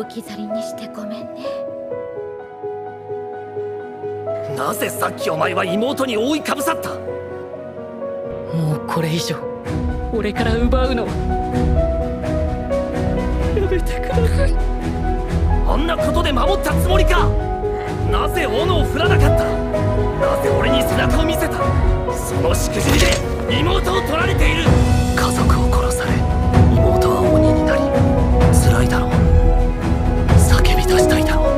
置き去りにしてごめんね。 なぜさっきお前は妹に覆いかぶさった？ もうこれ以上俺から奪うのはやめてください。 あんなことで守ったつもりか？なぜ斧を振らなかった？なぜ俺に背中を見せた？そのしくじりで妹を取られている。家族を殺され妹は鬼になり辛いだろう。叫び出したいだろう。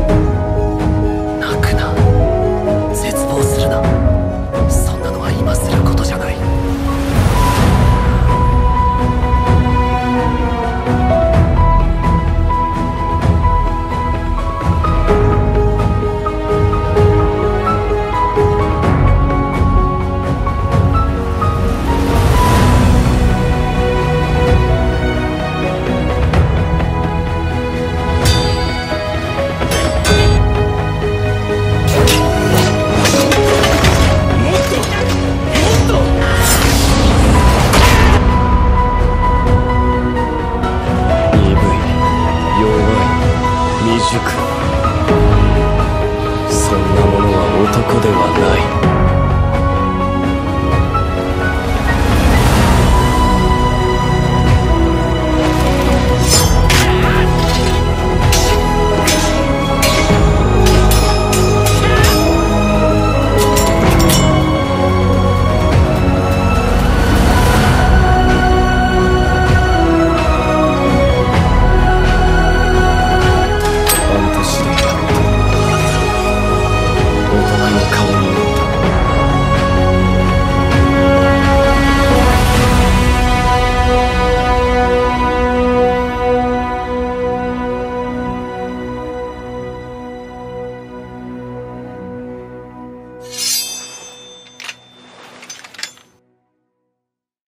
泣くな、絶望するな。そんなのは今することじゃない。そんなものは男ではない。